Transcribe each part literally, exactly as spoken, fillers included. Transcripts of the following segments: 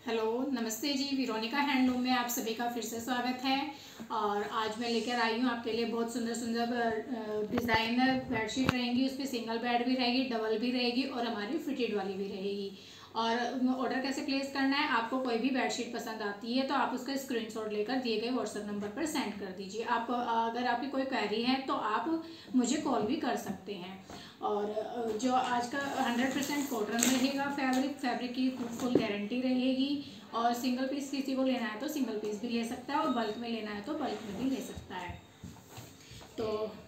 Hello नमस्ते जी, Veronica handloom में आप सभी का फिर से स्वागत है। और आज मैं लेकर आई हूँ आपके लिए बहुत सुंदर सुंदर डिज़ाइनर बेडशीट रहेंगी। उस पर सिंगल बेड भी रहेगी, डबल भी रहेगी और हमारी फिटेड वाली भी रहेगी। और ऑर्डर कैसे प्लेस करना है, आपको कोई भी बेडशीट पसंद आती है तो आप उसका स्क्रीनशॉट लेकर दिए गए व्हाट्सएप नंबर पर सेंड कर दीजिए। आप अगर आपकी कोई क्वेरी है तो आप मुझे कॉल भी कर सकते हैं। और जो आज का हंड्रेड परसेंट कॉटन रहेगा, फैब्रिक फैब्रिक की फुल गारंटी रहेगी। और सिंगल पीस किसी को लेना है तो सिंगल पीस भी ले सकता है और बल्क में लेना है तो बल्क में भी ले सकता है। तो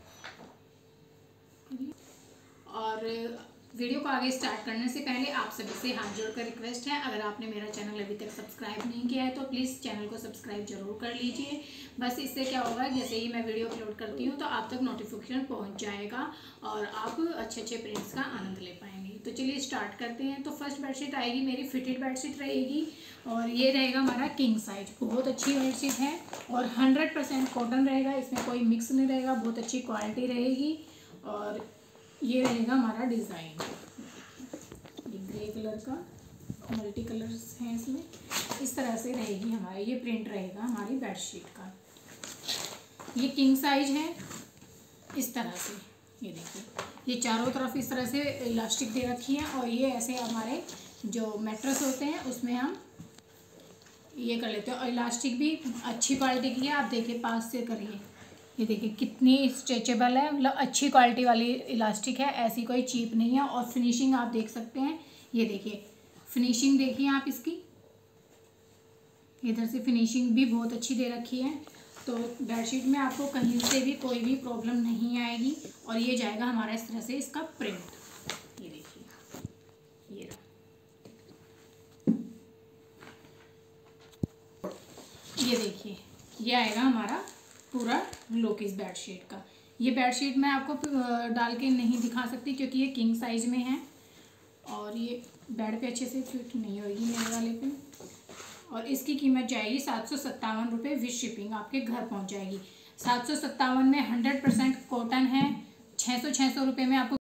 और वीडियो को आगे स्टार्ट करने से पहले आप सभी से हाथ जोड़कर रिक्वेस्ट है, अगर आपने मेरा चैनल अभी तक सब्सक्राइब नहीं किया है तो प्लीज़ चैनल को सब्सक्राइब जरूर कर लीजिए। बस इससे क्या होगा, जैसे ही मैं वीडियो अपलोड करती हूँ तो आप तक नोटिफिकेशन पहुँच जाएगा और आप अच्छे अच्छे प्रिंट्स का आनंद ले पाएंगे। तो चलिए स्टार्ट करते हैं। तो फर्स्ट बेडशीट आएगी मेरी फिटेड बेडशीट रहेगी और ये रहेगा हमारा किंग साइज। बहुत अच्छी बेडशीट है और हंड्रेड परसेंट कॉटन रहेगा, इसमें कोई मिक्स नहीं रहेगा, बहुत अच्छी क्वालिटी रहेगी। और ये रहेगा हमारा डिज़ाइन, ये ग्रे कलर का, मल्टी कलर्स हैं इसमें, इस तरह से रहेगी हमारा ये प्रिंट रहेगा हमारी बेडशीट का। ये किंग साइज है इस तरह से, ये देखिए ये चारों तरफ इस तरह से इलास्टिक दे रखी है। और ये ऐसे हमारे जो मैट्रेस होते हैं उसमें हम ये कर लेते हैं। और इलास्टिक भी अच्छी क्वालिटी की है, आप देखिए पास से करिए, ये देखिए कितनी स्ट्रेचेबल है, मतलब अच्छी क्वालिटी वाली इलास्टिक है, ऐसी कोई चीप नहीं है। और फिनिशिंग आप देख सकते हैं, ये देखिए फिनिशिंग देखिए आप इसकी, इधर से फिनिशिंग भी बहुत अच्छी दे रखी है। तो बेडशीट में आपको कहीं से भी कोई भी प्रॉब्लम नहीं आएगी। और ये जाएगा हमारा इस तरह से इसका प्रिंट, ये देखिए ये ये देखिए ये आएगा हमारा पूरा लुक इस बेडशीट का। ये बेडशीट मैं आपको डाल के नहीं दिखा सकती क्योंकि ये किंग साइज में है और ये बेड पे अच्छे से फिट नहीं होगी मेरे वाले पे। और इसकी कीमत जाएगी सात सौ सत्तावन रुपये विद शिपिंग, आपके घर पहुंच जाएगी। सात सौ सत्तावन में हंड्रेड परसेंट कॉटन है, छः सौ छः सौ रुपये में आपको